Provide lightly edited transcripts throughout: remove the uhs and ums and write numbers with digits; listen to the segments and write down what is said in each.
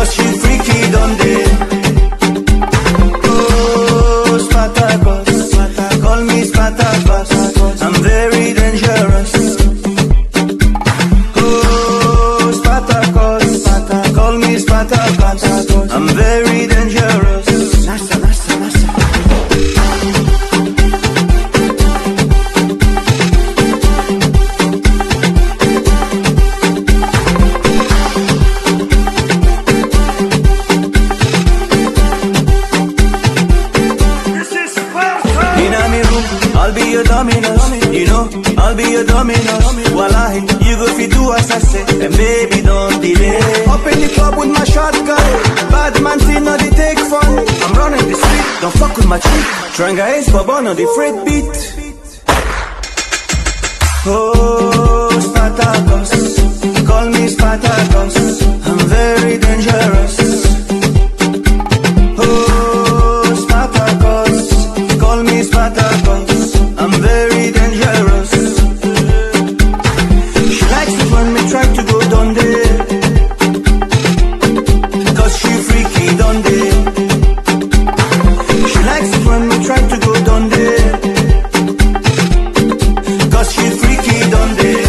cause she freaky done day. Oh, Spartacus, call me Spartacus, I'm very dangerous. Oh, Spartacus, call me Spartacus, I'm very dangerous. Nasser, Nasser, Nasser. I'll be your dominus, you know, I'll be your dominus. Wallahi, you go fi do as I say, and baby don't delay. Up in the club with my shotgun, bad man thing no they take fun. I'm running the street, don't fuck with my chick. Tranga is Boban on the freight beat. Oh, Spartacus, call me Spartacus, I'm very dangerous. Oh, Spartacus, call me Spartacus, I'm very dangerous. She likes it when me try to go down there, cause she freaky down there. She likes it when me try to go down there, cause she freaky down there.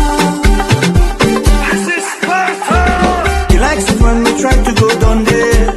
He likes it when we try to go down there,